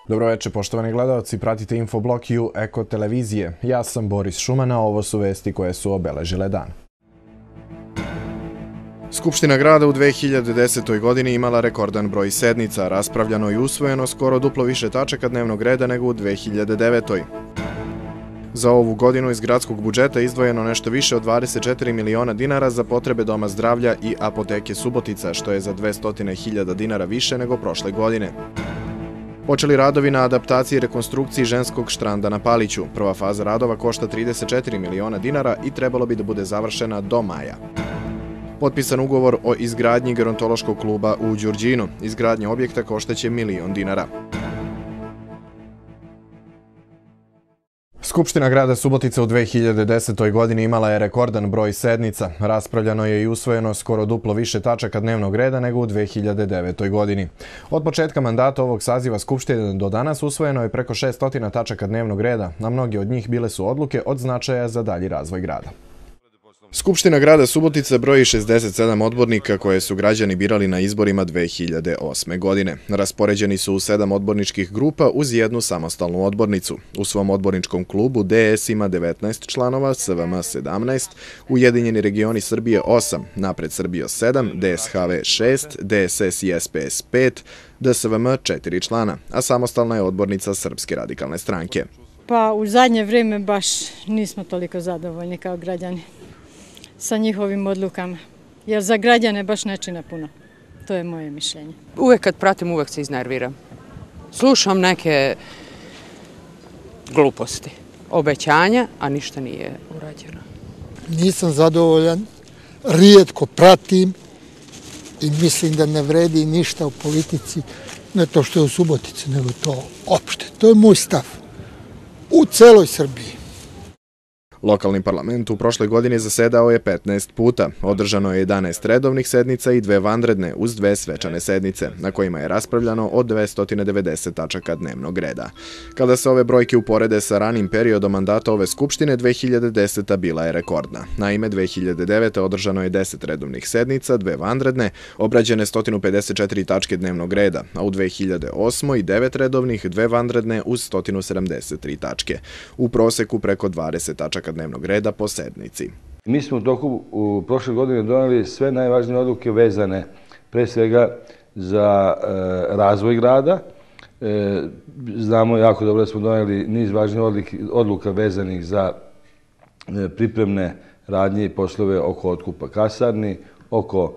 Dobroveče, poštovani gledalci, pratite Infoblog U Eko televizije. Ja sam Boris Šumana, ovo su vesti koje su obeležile dan. Skupština grada u 2010. godini imala rekordan broj sednica, raspravljano i usvojeno skoro duplo više tačaka dnevnog reda nego u 2009. Za ovu godinu iz gradskog budžeta izdvojeno nešto više od 24 miliona dinara za potrebe Doma zdravlja i apoteke Subotica, što je za 200.000 dinara više nego prošle godine. Počeli radovi na adaptaciji i rekonstrukciji ženskog štranda na Paliću. Prva faza radova košta 34 miliona dinara i trebalo bi da bude završena do maja. Potpisan ugovor o izgradnji gerontološkog kluba u Đurđinu. Izgradnja objekta koštaće 1 milion dinara. Skupština grada Subotica u 2010. godini imala je rekordan broj sednica. Raspravljano je i usvojeno skoro duplo više tačaka dnevnog reda nego u 2009. godini. Od početka mandata ovog saziva Skupštine do danas usvojeno je preko 600 tačaka dnevnog reda, a mnogi od njih bile su odluke od značaja za dalji razvoj grada. Skupština grada Subotica broji 67 odbornika koje su građani birali na izborima 2008. godine. Raspoređeni su u 7 odborničkih grupa uz jednu samostalnu odbornicu. U svom odborničkom klubu DS ima 19 članova, SVM 17, Ujedinjeni regioni Srbije 8, Napred Srbijo 7, DSHV 6, DSS i SPS 5, DSVM 4 člana, a samostalna je odbornica Srpske radikalne stranke. Pa u zadnje vrijeme baš nismo toliko zadovoljni kao građani sa njihovim odlukama, jer za građane baš ne čine puno. To je moje mišljenje. Uvek kad pratim, uvek se iznerviram. Slušam neke gluposti, obećanja, a ništa nije urađeno. Nisam zadovoljan, rijetko pratim i mislim da ne vredi ništa u politici, ne to što je u Subotici, nego to opšte. To je moj stav u celoj Srbiji. Lokalni parlament u prošloj godini zasedao je 15 puta. Održano je 11 redovnih sednica i 2 vanredne uz 2 svečane sednice, na kojima je raspravljano od 290 tačaka dnevnog reda. Kada se ove brojke uporede sa ranim periodom mandata ove Skupštine, 2010. bila je rekordna. Naime, 2009. održano je 10 redovnih sednica, 2 vanredne, obrađene 154 tačke dnevnog reda, a u 2008. i 9 redovnih, 2 vanredne uz 173 tačke. U proseku preko 20 tačaka dnevnog reda po sednici. Mi smo u prošle godine doneli sve najvažnije odluke vezane pre svega za razvoj grada. Znamo jako dobro da smo doneli niz važnih odluka vezanih za pripremne radnje i poslove oko otkupa kasarni, oko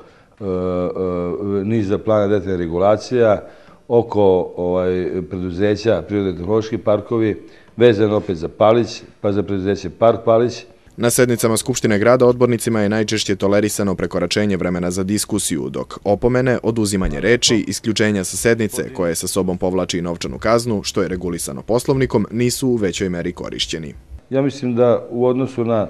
niza plana detaljne regulacija, oko preduzeća Prirodno-tehnološki parkovi, vezano opet za Palić, pa za preduzeće Park Palić. Na sednicama Skupštine grada odbornicima je najčešće tolerisano prekoračenje vremena za diskusiju, dok opomene, oduzimanje reči, isključenja sa sednice, koje sa sobom povlači i novčanu kaznu, što je regulisano poslovnikom, nisu u većoj meri korišćeni. Ja mislim da u odnosu na,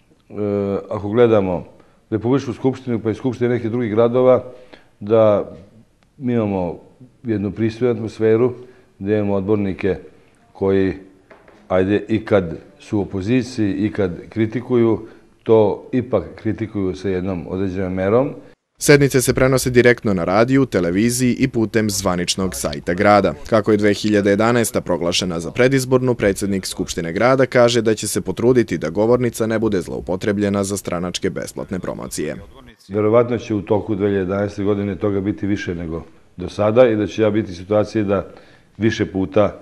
ako gledamo Republičku skupštinu pa i skupštine nekih drugih gradova, da mi imamo jednu pristojnu atmosferu, da imamo odbornike koji, ajde, i kad su u opoziciji, i kad kritikuju, to ipak kritikuju sa jednom određenom merom. Sednice se prenose direktno na radiju, televiziji i putem zvaničnog sajta grada. Kako je 2011. proglašena za predizbornu, predsjednik Skupštine grada kaže da će se potruditi da govornica ne bude zloupotrebljena za stranačke besplatne promocije. Verovatno će u toku 2011. godine toga biti više nego do sada i da će ja biti u situaciji da više puta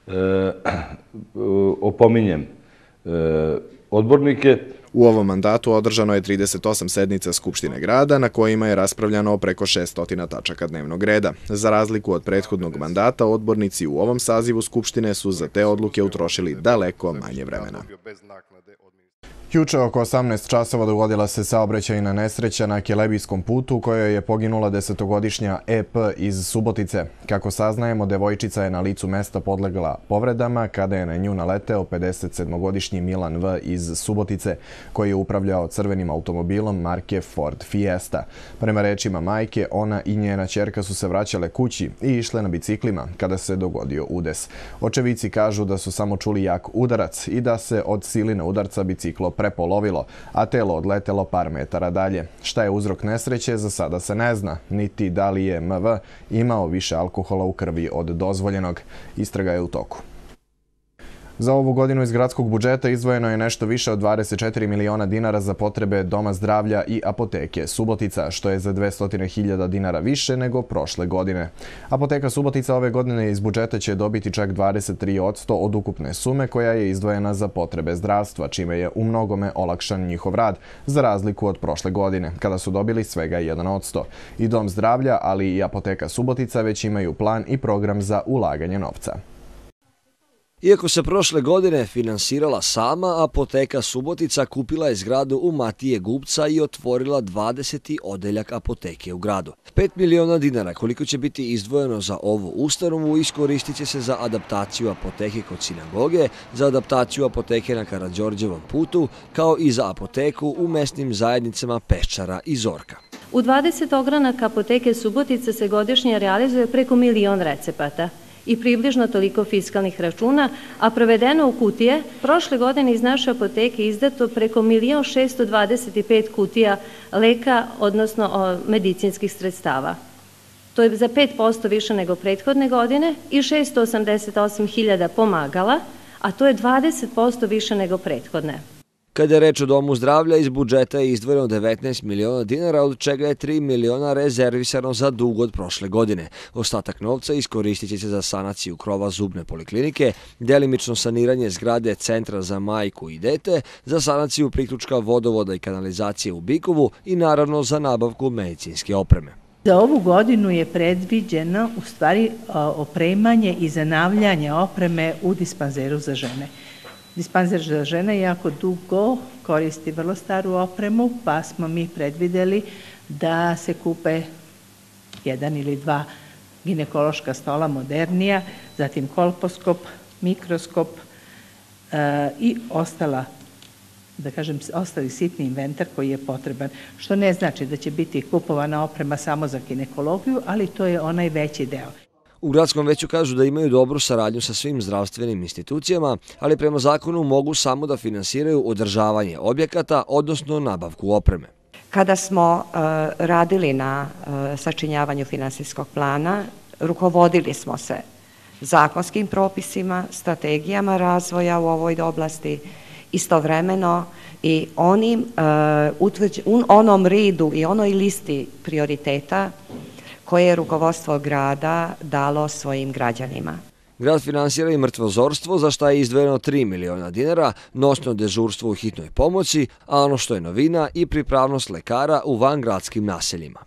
opominjem odbornike. U ovom mandatu održano je 38 sednica Skupštine grada na kojima je raspravljano o preko 600 tačaka dnevnog reda. Za razliku od prethodnog mandata, odbornici u ovom sazivu Skupštine su za te odluke utrošili daleko manje vremena. Juče oko 18 časova dogodila se saobraćajna nesreća na Kelebijskom putu u kojoj je poginula 10-godišnja EP iz Subotice. Kako saznajemo, devojčica je na licu mesta podlegla povredama kada je na nju naleteo 57-godišnji Milan V iz Subotice koji je upravljao crvenim automobilom marke Ford Fiesta. Prema rečima majke, ona i njena ćerka su se vraćale kući i išle na biciklima kada se dogodio udes. Očevici kažu da su samo čuli jak udarac i da se od siline udarca biciklo prepolovilo, a telo odletelo par metara dalje. Šta je uzrok nesreće, za sada se ne zna, niti da li je MV imao više alkohola u krvi od dozvoljenog. Istraga je u toku. Za ovu godinu iz gradskog budžeta izdvojeno je nešto više od 24 miliona dinara za potrebe Doma zdravlja i apoteke Subotica, što je za 200.000 dinara više nego prošle godine. Apoteka Subotica ove godine iz budžeta će dobiti čak 23% od ukupne sume koja je izdvojena za potrebe zdravstva, čime je u mnogome olakšan njihov rad, za razliku od prošle godine, kada su dobili svega 1%. I Dom zdravlja, ali i apoteka Subotica već imaju plan i program za ulaganje novca. Iako se prošle godine finansirala sama, apoteka Subotica kupila je zgradu u Matije Gubca i otvorila 20. odeljak apoteke u gradu. 5 miliona dinara koliko će biti izdvojeno za ovu ustanovu iskoristit će se za adaptaciju apoteke kod sinagoge, za adaptaciju apoteke na Karađorđevom putu, kao i za apoteku u mesnim zajednicama Peščara i Zorka. U 20 ogranaka apoteke Subotica se godišnje realizuje preko 1 milion recepata i približno toliko fiskalnih računa, a provedeno u kutije, prošle godine iz naše apoteke izdato preko 1.625.000 kutija leka, odnosno medicinskih sredstava. To je za 5% više nego prethodne godine i 688.000 pomagala, a to je 20% više nego prethodne. Kada je reč o Domu zdravlja, iz budžeta je izdvojeno 19 miliona dinara, od čega je 3 miliona rezervisano za dug od prošle godine. Ostatak novca iskoristit će se za sanaciju krova zubne poliklinike, delimično saniranje zgrade Centra za majku i dete, za sanaciju priključka vodovoda i kanalizacije u Bikovu i naravno za nabavku medicinske opreme. Za ovu godinu je predviđeno u stvari opremanje i zanavljanje opreme u dispanzeru za žene. Dispanzer za žene jako dugo koristi vrlo staru opremu, pa smo mi predvideli da se kupe 1 ili 2 ginekološka stola modernija, zatim kolposkop, mikroskop i ostali sitni inventar koji je potreban. Što ne znači da će biti kupovana oprema samo za ginekologiju, ali to je onaj veći deo. U gradskom veću kažu da imaju dobru saradnju sa svim zdravstvenim institucijama, ali prema zakonu mogu samo da finansiraju održavanje objekata, odnosno nabavku opreme. Kada smo radili na sačinjavanju finansijskog plana, rukovodili smo se zakonskim propisima, strategijama razvoja u ovoj oblasti, istovremeno i onom redu i onoj listi prioriteta koje je rukovodstvo grada dalo svojim građanima. Grad finansira i mrtvozorstvo, za šta je izdvojeno 3 miliona dinara, noćno dežurstvo u hitnoj pomoći, a ono što je novina i pripravnost lekara u vangradskim naseljima.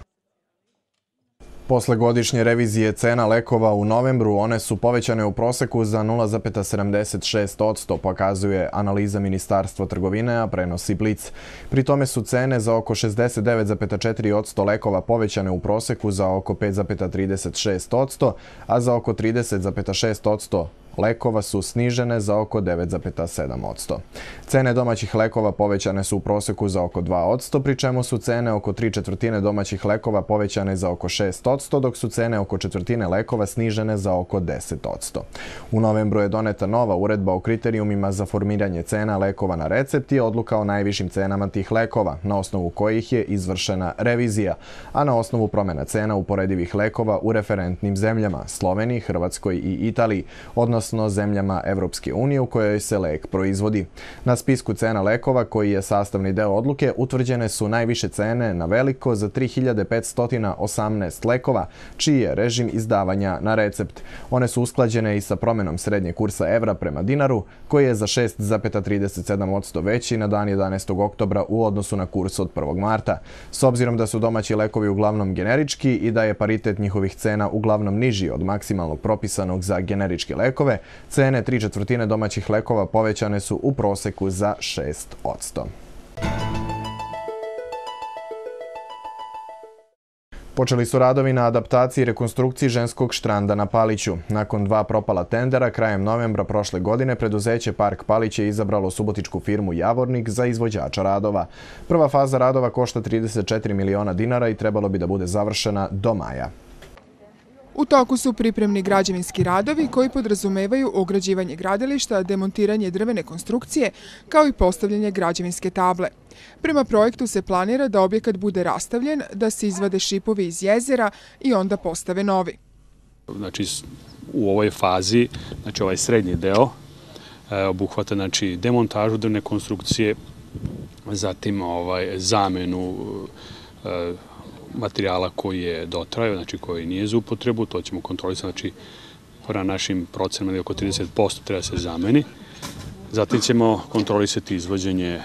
Posle godišnje revizije cena lekova u novembru, one su povećane u proseku za 0,76%, pokazuje analiza Ministarstva trgovine, a prenosi Blic. Pri tome su cene za oko 69,4% lekova povećane u proseku za oko 5,36%, a za oko 30,6% lekova su snižene za oko 9,7%. Cene domaćih lekova povećane su u proseku za oko 2%, pri čemu su cene oko 3/4 domaćih lekova povećane za oko 6%, dok su cene oko 1/4 lekova snižene za oko 10%. U novembru je doneta nova uredba o kriterijumima za formiranje cena lekova na recept i odluka o najvišim cenama tih lekova, na osnovu kojih je izvršena revizija, a na osnovu promjena cena uporedivih lekova u referentnim zemljama, Sloveniji, Hrvatskoj i Italiji, odnosno zemljama Evropske unije u kojoj se lek proizvodi. Na spisku cena lekova, koji je sastavni deo odluke, utvrđene su najviše cene na veliko za 3518 lekova, čiji je režim izdavanja na recept. One su usklađene i sa promjenom srednjeg kursa evra prema dinaru, koji je za 6,37% veći na dan 11. oktobra u odnosu na kurs od 1. marta. S obzirom da su domaći lekovi uglavnom generički i da je paritet njihovih cena uglavnom niži od maksimalnog propisanog za generičke lekove, cene 3/4 domaćih lekova povećane su u proseku za 6%. Počeli su radovi na adaptaciji i rekonstrukciji ženskog štranda na Paliću. Nakon 2 propala tendera, krajem novembra prošle godine, preduzeće Park Palić je izabralo subotičku firmu Javornik za izvođača radova. Prva faza radova košta 34 miliona dinara i trebalo bi da bude završena do maja. U toku su pripremni građevinski radovi koji podrazumevaju ograđivanje gradilišta, demontiranje drvene konstrukcije, kao i postavljanje građevinske table. Prema projektu se planira da objekat bude rastavljen, da se izvade šipovi iz jezera i onda postave novi. Znači, u ovoj fazi, znači ovaj srednji deo, obuhvata znači demontažu drvne konstrukcije, zatim zamenu materijala koji je dotrajao, znači koji nije za upotrebu, to ćemo kontrolisati, znači na našim procenama oko 30% treba se zameni. Zatim ćemo kontrolisati izvođenje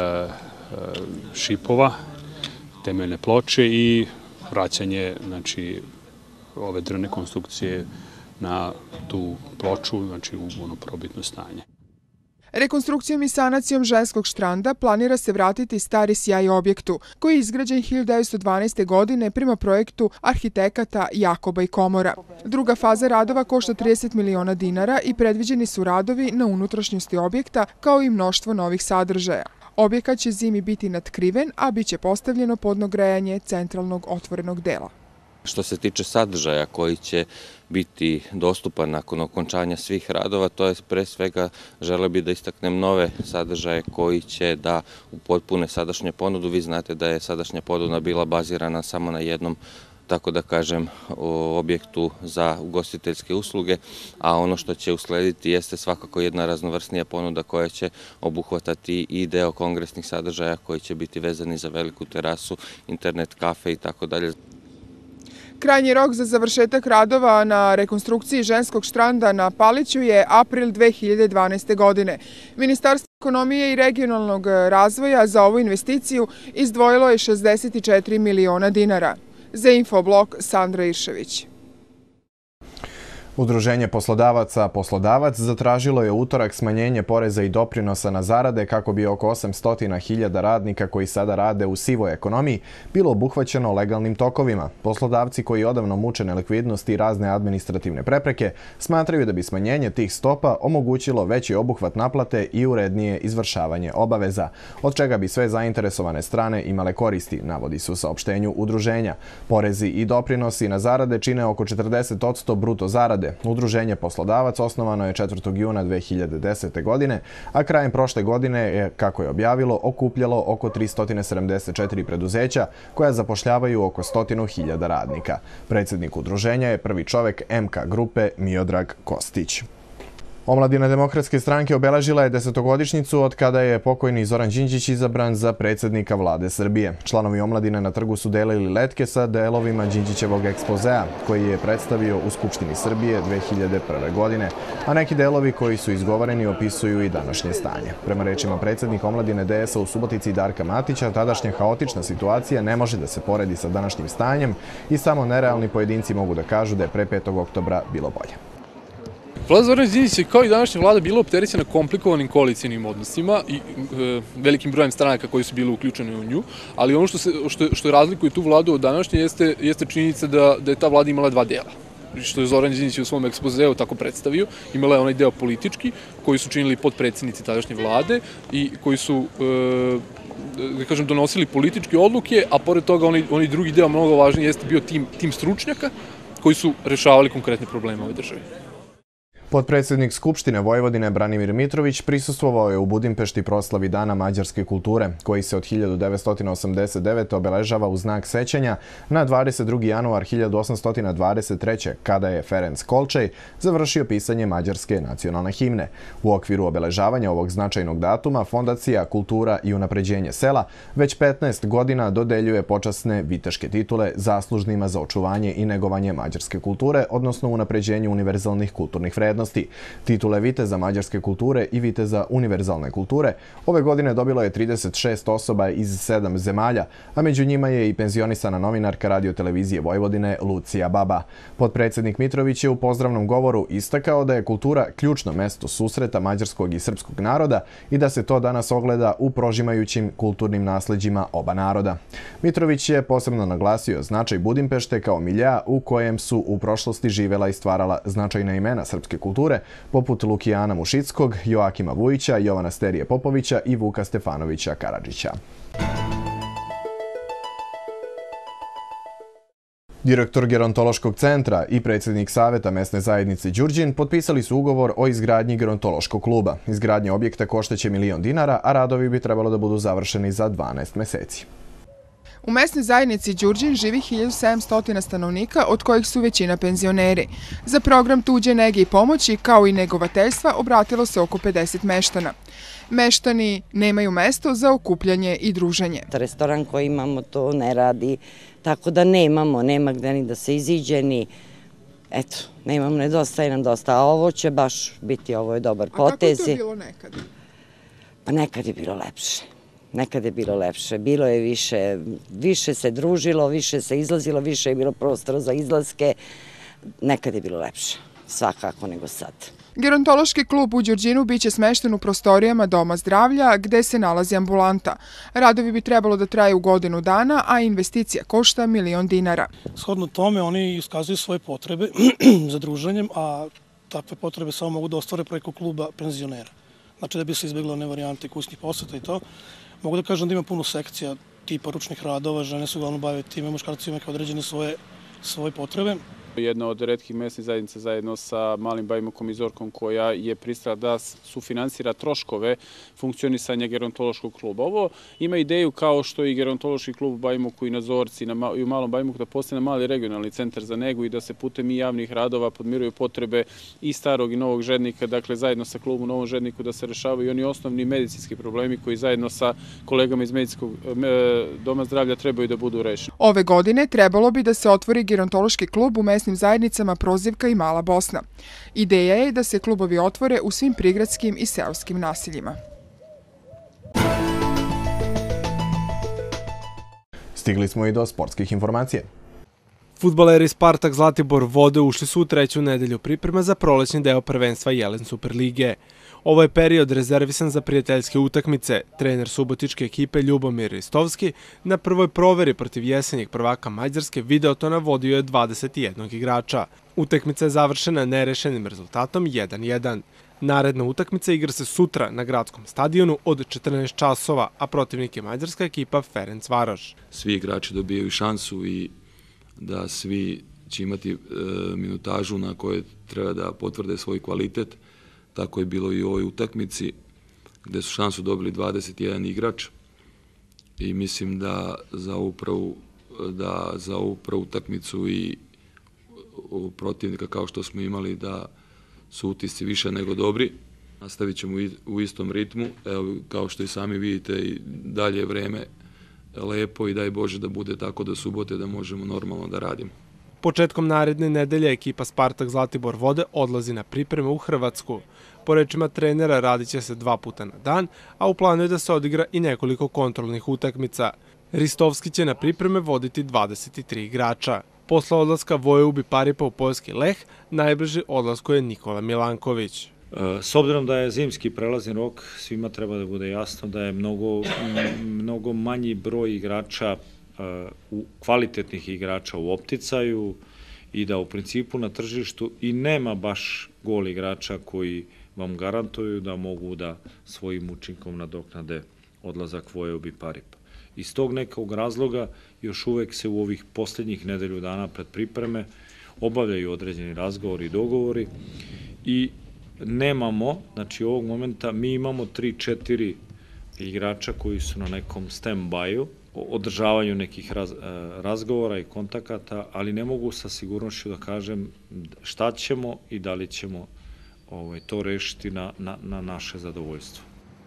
šipova, temeljne ploče i vraćanje znači ove drvne konstrukcije na tu ploču, znači u ono probitno stanje. Rekonstrukcijom i sanacijom ženskog štranda planira se vratiti stari sjaj objektu, koji je izgrađen 1912. godine prema projektu arhitekata Jakoba i Komora. Druga faza radova košta 30 miliona dinara i predviđeni su radovi na unutrašnjosti objekta, kao i mnoštvo novih sadržaja. Objekat će zimi biti natkriven, a bit će postavljeno podno grejanje centralnog otvorenog dela. Što se tiče sadržaja koji će biti dostupan nakon okončanja svih radova, to je pre svega želeo bih da istaknem nove sadržaje koji će da upotpune sadašnju ponudu. Vi znate da je sadašnja ponuda bila bazirana samo na jednom, tako da kažem, objektu za ugostiteljske usluge, a ono što će uslediti jeste svakako jedna raznovrsnija ponuda koja će obuhvatati i deo kongresnih sadržaja koji će biti vezani za veliku terasu, internet, kafe i tako dalje. Krajnji rok za završetak radova na rekonstrukciji ženskog štranda na Paliću je april 2012. godine. Ministarstvo ekonomije i regionalnog razvoja za ovu investiciju izdvojilo je 64 miliona dinara. Za Infoblog, Sandra Iršević. Udruženje poslodavaca Poslodavac zatražilo je utorak smanjenje poreza i doprinosa na zarade kako bi oko 800.000 radnika koji sada rade u sivoj ekonomiji bilo obuhvaćeno legalnim tokovima. Poslodavci koji odavno muče nelikvidnost i razne administrativne prepreke smatraju da bi smanjenje tih stopa omogućilo veći obuhvat naplate i urednije izvršavanje obaveza, od čega bi sve zainteresovane strane imale koristi, navodi se u saopštenju udruženja. Porezi i doprinosi na zarade čine oko 40% bruto zarade. Udruženje Poslodavac osnovano je 4. juna 2010. godine, a krajem prošle godine je, kako je objavilo, okupljalo oko 374 preduzeća koja zapošljavaju oko 100.000 radnika. Predsjednik udruženja je prvi čovjek MK grupe Miodrag Kostić. Omladina Demokratske stranke obeležila je 10-godišnjicu od kada je pokojni Zoran Đinđić izabran za predsjednika vlade Srbije. Članovi omladine na trgu su delili letke sa delovima Đinđićevog ekspozea, koji je predstavio u Skupštini Srbije 2001. godine, a neki delovi koji su izgovoreni opisuju i današnje stanje. Prema rečima predsjednika omladine DS-a u Subotici Darka Matića, tadašnja haotična situacija ne može da se poredi sa današnjim stanjem i samo nerealni pojedinci mogu da kažu da je pre 5. oktobra bilo bolje. Vlada Zorana Đinđića kao i današnja vlada bila opterećena komplikovanim koalicijalnim odnosima i velikim brojem stranaka koji su bili uključeni u nju, ali ono što razlikuje tu vladu od današnje jeste činjenica da je ta vlada imala dva dela. Što je Zoran Đinđić u svom ekspozeu tako predstavio, imala je onaj deo politički koji su činili potpredsjednici tadašnje vlade i koji su da kažem, donosili političke odluke, a pored toga onaj drugi deo mnogo važniji jeste bio tim stručnjaka koji su rešavali konkretne probleme ove države. Potpredsjednik Skupštine Vojvodine Branimir Mitrović prisustvovao je u Budimpešti proslavi Dana mađarske kulture, koji se od 1989. obeležava u znak sećanja na 22. januar 1823. kada je Ferenc Kolčej završio pisanje mađarske nacionalne himne. U okviru obeležavanja ovog značajnog datuma Fondacija Kultura i unapređenje sela već 15 godina dodeljuje počasne viteške titule zaslužnima za očuvanje i negovanje mađarske kulture, odnosno unapređenje univerzalnih kulturnih vrednosti. Titule Viteza mađarske kulture i Viteza univerzalne kulture ove godine dobilo je 36 osoba iz 7 zemalja, a među njima je i penzionisana novinarka Radio-televizije Vojvodine Lucija Baba. Potpredsjednik Mitrović je u pozdravnom govoru istakao da je kultura ključno mesto susreta mađarskog i srpskog naroda i da se to danas ogleda u prožimajućim kulturnim nasleđima oba naroda. Mitrović je posebno naglasio značaj Budimpešte kao milja u kojem su u prošlosti živela i stvarala značajna imena srpske kulture, poput Lukijana Mušickog, Joakima Vujića, Jovana Sterije Popovića i Vuka Stefanovića Karadžića. Direktor Gerontološkog centra i predsjednik Saveta mesne zajednice Đurđin potpisali su ugovor o izgradnji gerontološkog kluba. Izgradnja objekta koštaće $1.000.000, a radovi bi trebalo da budu završeni za 12 meseci. U mesnoj zajednici Đurđin živi 1700 stanovnika, od kojih su većina penzioneri. Za program tuđe nege i pomoći, kao i negovateljstva, obratilo se oko 50 meštana. Meštani nemaju mesto za okupljanje i druženje. Restoran koji imamo to ne radi, tako da nema gde ni da se iziđe, ni eto, nemamo, nedostaje nam dosta, a ovo će baš biti, ovo je dobar potez. A kako je to bilo nekad? Pa nekad je bilo lepše. Bilo je više se družilo, više se izlazilo, više je bilo prostora za izlaske. Nekad je bilo lepše, svakako nego sad. Gerontološki klub u Đurđinu biće smešten u prostorijama Doma zdravlja, gde se nalazi ambulanta. Radovi bi trebalo da traju godinu dana, a investicija košta $1.000.000. Shodno tome, oni iskazuju svoje potrebe za druženjem, a takve potrebe samo mogu da ostvare preko kluba penzionera. Znači da bi se izbjegla one varijante kućnih poseta i to. Mogu da kažem da ima puno sekcija tipa ručnih radova, žene se uglavnom bave time, muškarci imaju određene svoje potrebe. Jedna od retkih mesnih zajednica zajedno sa Malim Bajmokom i Zorkom koja je pristala da sufinansira troškove funkcionisanja gerontološkog kluba. Ovo ima ideju kao što i gerontološki klub u Bajmoku i na Zorci i u Malom Bajmoku da postane mali regionalni centar za negu i da se putem i javnih radova podmiruju potrebe i starog i novog žednika, dakle zajedno sa klubom u Novom Žedniku da se rešavaju i oni osnovni medicinski problemi koji zajedno sa kolegama iz medicinskog doma zdravlja trebaju da budu rešeni. Ove godine trebalo bi da se otvori gerontološki klub u mesnim zajednicama Prozivka i Mala Bosna. Ideja je da se klubovi otvore u svim prigradskim i seoskim naseljima. Stigli smo i do sportskih informacija. Fudbaleri Spartak Zlatibor Vode ušli su u treću nedelju priprema za prolećni deo prvenstva Jelen Superlige. Ovo je period rezervisan za prijateljske utakmice. Trener subotičke ekipe Ljubomir Ristovski na prvoj proveri protiv jesenjeg prvaka Mađarske Videotona vodio je 21 igrača. Utakmica je završena nerešenim rezultatom 1:1. Naredna utakmica igra se sutra na gradskom stadionu od 14 časova, a protivnik je mađarska ekipa Ferencvaroš. Svi igrači dobijaju šansu i da svi će imati minutažu na kojoj treba da potvrde svoj kvalitet. Tako je bilo i u ovoj utakmici, gde su šansu dobili 21 igrač i mislim da za ovu prvu utakmicu i protivnika kao što smo imali da su utisci više nego dobri. Nastavit ćemo u istom ritmu, evo kao što i sami vidite i dalje je vreme lepo i daj Bože da bude tako do subote da možemo normalno da radimo. Početkom naredne nedelje ekipa Spartak Zlatibor Vode odlazi na pripreme u Hrvatsku. Po rečima trenera radit će se 2 puta na dan, a u planu je da se odigra i nekoliko kontrolnih utakmica. Ristovski će na pripreme voditi 23 igrača. Posle odlaska Voje u Biparipa u poljski Leh, najbliži odlasku je Nikola Milanković. S obzirom da je zimski prelazni rok, svima treba da bude jasno da je mnogo manji broj igrača, kvalitetnih igrača u opticaju i da u principu na tržištu i nema baš gol igrača koji vam garantuju da mogu da svojim učinkom nadoknade odlazak Voje u Biparipa. Iz tog nekog razloga još uvek se u ovih posljednjih nedelju dana pred pripreme obavljaju određeni razgovori i dogovori i nemamo, znači ovog momenta mi imamo 3-4 igrača koji su na nekom stand-by-u, održavanju nekih razgovora i kontakata, ali ne mogu sa sigurnošću da kažem šta ćemo i da li ćemo to rešiti na naše zadovoljstvo.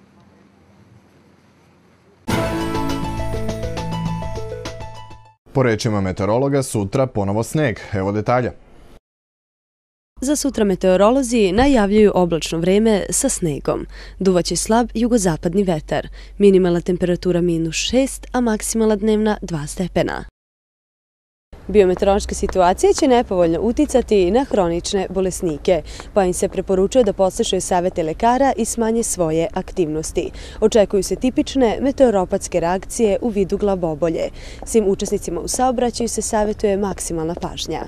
Po rečima meteorologa, sutra ponovo sneg. Evo detalja. Za sutra meteorolozi najavljuju oblačno vreme sa snegom. Duvaće slab jugozapadni vetar. Minimalna temperatura -6, a maksimalna dnevna 2 stepena. Biometeorološka situacija će nepovoljno uticati na hronične bolesnike, pa im se preporučuje da poslušaju savete lekara i smanje svoje aktivnosti. Očekuju se tipične meteoropatske reakcije u vidu glavobolje. Svim učesnicima u saobraćaju se savetuje maksimalna pažnja.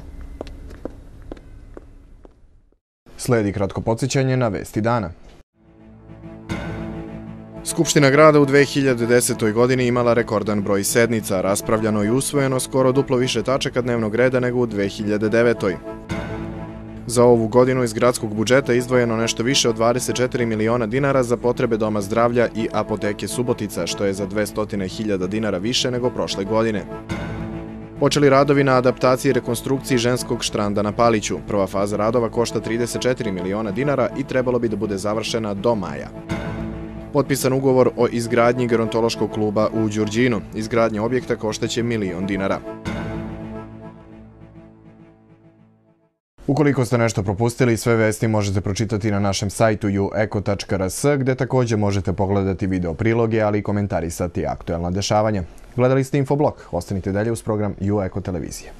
Sledi kratko podsjećanje na vesti dana. Skupština grada u 2010. godini imala rekordan broj sednica, raspravljano i usvojeno skoro duplo više tačaka dnevnog reda nego u 2009. Za ovu godinu iz gradskog budžeta izdvojeno nešto više od 24 miliona dinara za potrebe Doma zdravlja i apoteke Subotica, što je za 200.000 dinara više nego prošle godine. Počeli radovi na adaptaciji i rekonstrukciji ženskog štranda na Paliću. Prva faza radova košta 34 miliona dinara i trebalo bi da bude završena do maja. Potpisan ugovor o izgradnji gerontološkog kluba u Đurđinu. Izgradnja objekta koštaće 1 milion dinara. Ukoliko ste nešto propustili, sve vesti možete pročitati na našem sajtu ueko.rs, gde također možete pogledati video priloge, ali i komentarisati aktuelna dešavanja. Gledali ste Infoblog. Ostanite dalje uz program Ueko televizije.